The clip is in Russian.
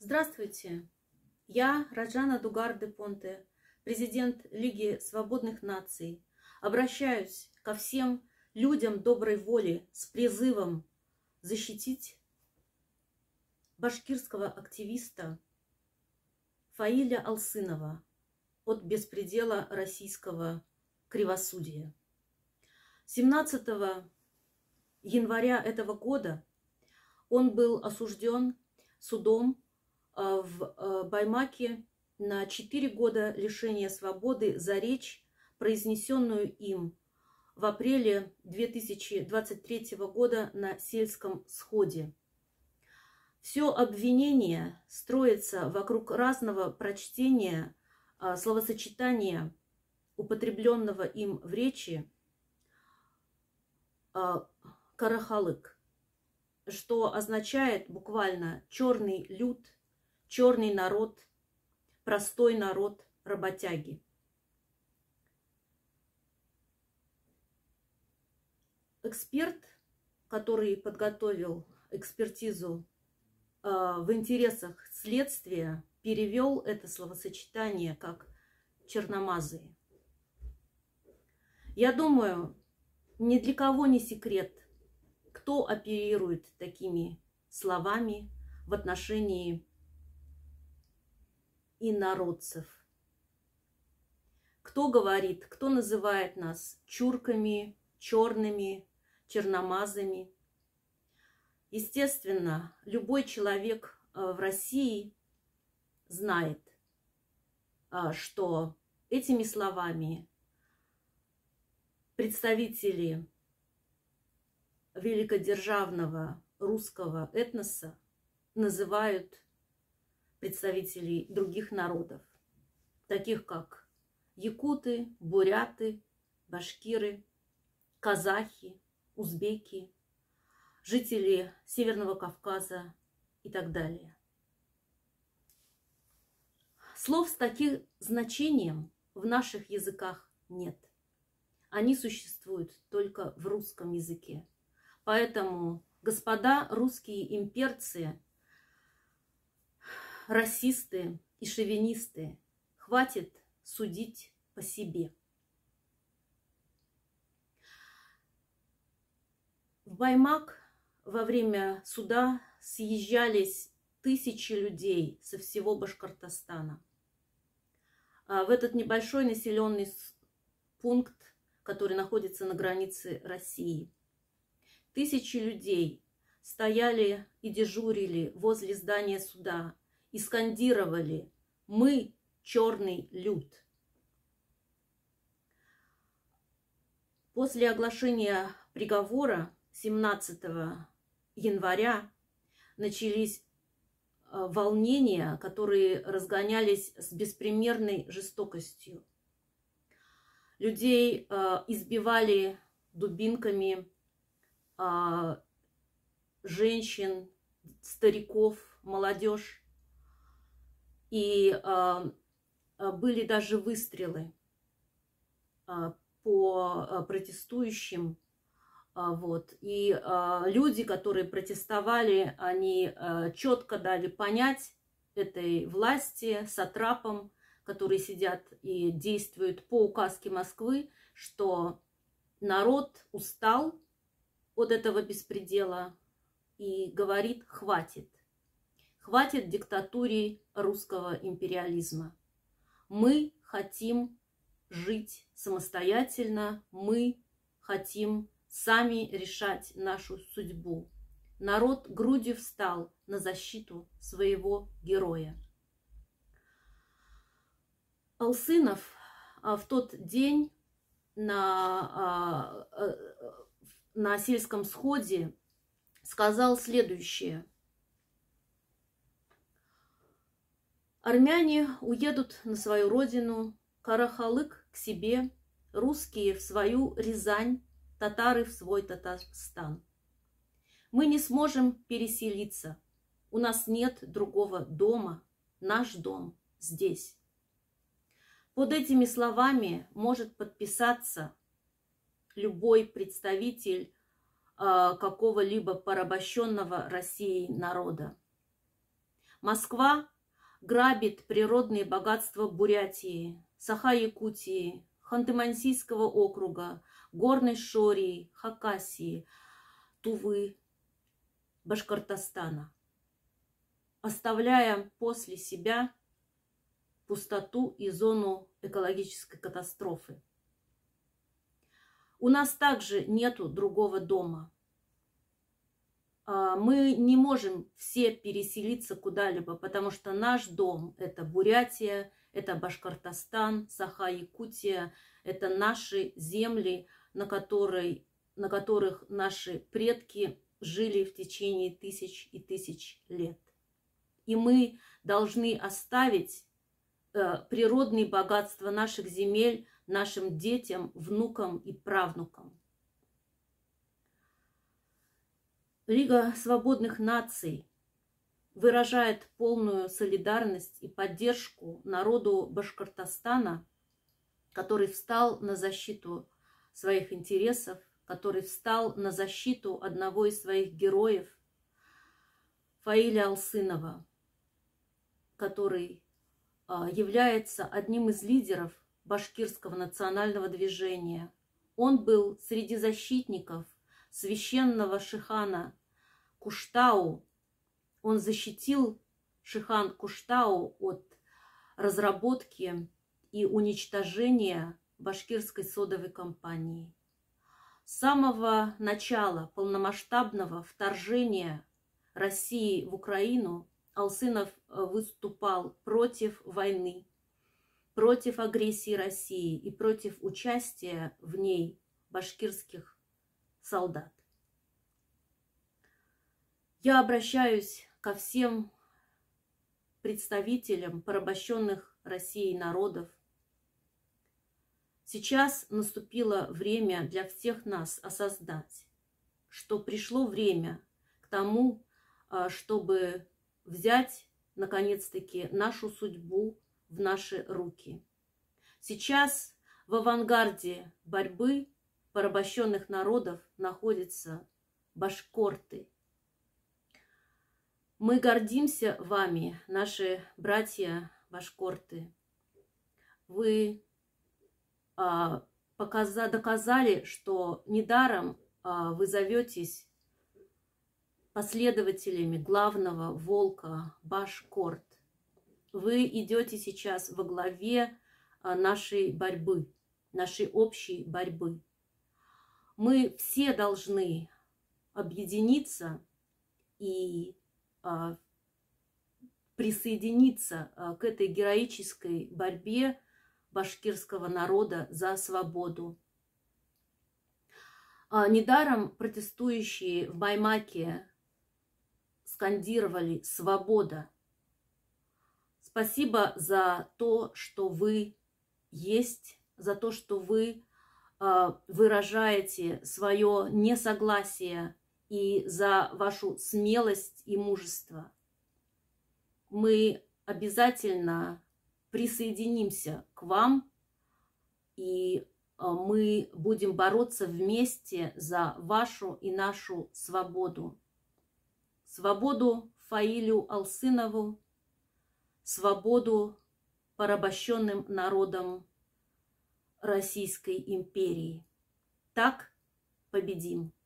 Здравствуйте, я Раджана Дугар-де-Понте, президент Лиги свободных наций. Обращаюсь ко всем людям доброй воли с призывом защитить башкирского активиста Фаиля Алсынова от беспредела российского кривосудия. 17 января этого года он был осужден судом в Баймаке на 4 года лишения свободы за речь, произнесенную им в апреле 2023 года на сельском сходе. Все обвинение строится вокруг разного прочтения словосочетания, употребленного им в речи, «карахалык», что означает буквально «черный люд», «черный народ», «простой народ», «работяги». Эксперт, который подготовил экспертизу в интересах следствия, перевел это словосочетание как «черномазые». Я думаю, ни для кого не секрет, кто оперирует такими словами в отношении инородцев. Кто говорит, кто называет нас чурками, черными, черномазами. Естественно, любой человек в России знает, что этими словами представители великодержавного русского этноса называют представителей других народов, таких как якуты, буряты, башкиры, казахи, узбеки, жители Северного Кавказа и так далее. Слов с таким значением в наших языках нет. Они существуют только в русском языке. Поэтому, господа русские имперцы, расисты и шовинисты, хватит судить по себе. В Баймак во время суда съезжались тысячи людей со всего Башкортостана. В этот небольшой населенный пункт, который находится на границе России. Тысячи людей стояли и дежурили возле здания суда и скандировали: «Мы черный люд». После оглашения приговора 17 января начались волнения, которые разгонялись с беспримерной жестокостью. Людей избивали дубинками, женщин, стариков, молодежь. И были даже выстрелы по протестующим. И люди, которые протестовали, они четко дали понять этой власти, сатрапам, которые сидят и действуют по указке Москвы, что народ устал от этого беспредела и говорит: хватит. Хватит диктатуре русского империализма. Мы хотим жить самостоятельно, мы хотим сами решать нашу судьбу. Народ грудью встал на защиту своего героя. Алсынов в тот день на сельском сходе сказал следующее: армяне уедут на свою родину, карахалык к себе, русские в свою Рязань, татары в свой Татарстан. Мы не сможем переселиться, у нас нет другого дома, наш дом здесь. Под этими словами может подписаться любой представитель какого-либо порабощенного Россией народа. Москва грабит природные богатства Бурятии, Саха-Якутии, Ханты-Мансийского округа, Горной Шории, Хакасии, Тувы, Башкортостана, оставляя после себя пустоту и зону экологической катастрофы. У нас также нету другого дома. Мы не можем все переселиться куда-либо, потому что наш дом – это Бурятия, это Башкортостан, Саха-Якутия, это наши земли, на которых наши предки жили в течение тысяч и тысяч лет. И мы должны оставить природные богатства наших земель нашим детям, внукам и правнукам. Лига свободных наций выражает полную солидарность и поддержку народу Башкортостана, который встал на защиту своих интересов, который встал на защиту одного из своих героев, Фаиля Алсынова, который является одним из лидеров башкирского национального движения. Он был среди защитников священного Шихана Куштау. Он защитил Шихан Куштау от разработки и уничтожения башкирской содовой компании. С самого начала полномасштабного вторжения России в Украину Алсынов выступал против войны, против агрессии России и против участия в ней башкирских солдат. Я обращаюсь ко всем представителям порабощенных Россией народов. Сейчас наступило время для всех нас осознать, что пришло время к тому, чтобы взять, наконец-таки, нашу судьбу в наши руки. Сейчас в авангарде борьбы порабощенных народов находятся башкорты. Мы гордимся вами, наши братья башкорты. Вы доказали, что недаром вы зоветесь последователями главного волка Башкорт. Вы идете сейчас во главе нашей борьбы, нашей общей борьбы. Мы все должны объединиться и присоединиться к этой героической борьбе башкирского народа за свободу. Недаром протестующие в Баймаке скандировали «Свобода». Спасибо за то, что вы есть, за то, что вы выражаете свое несогласие и за вашу смелость и мужество. Мы обязательно присоединимся к вам, и мы будем бороться вместе за вашу и нашу свободу. Свободу Фаилю Алсынову, свободу порабощенным народам Российской империи. Так победим!